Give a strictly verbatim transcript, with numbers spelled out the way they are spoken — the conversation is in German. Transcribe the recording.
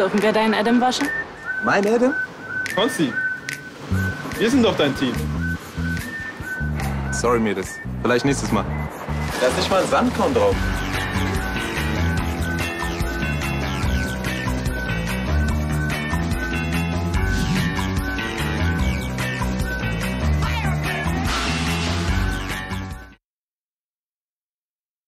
Dürfen wir deinen Adam waschen? Mein Adam? Konsti, wir sind doch dein Team. Sorry, Mädels. Vielleicht nächstes Mal. Da ist nicht mal ein Sandkorn drauf.